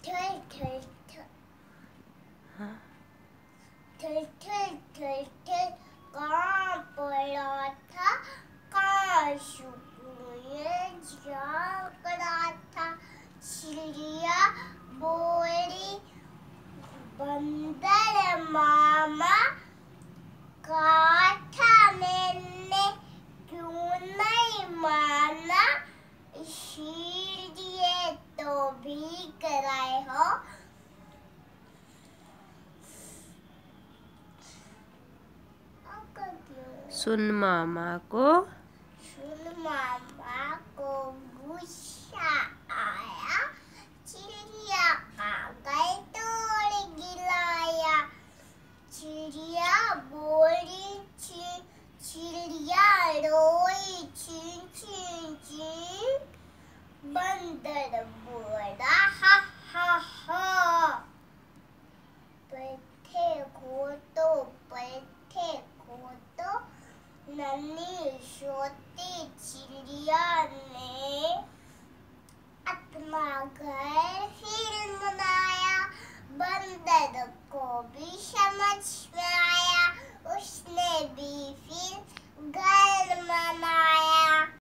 थल थल हाँ थल थल थल थल कहाँ पड़ा था, कहाँ सुकून जाग रहा था। चिड़िया बोली बंदर मामा, कहा था मैंने क्यों नहीं माना, इसीलिए तो भीग रहे हो। सुन मामा को गुस्सा।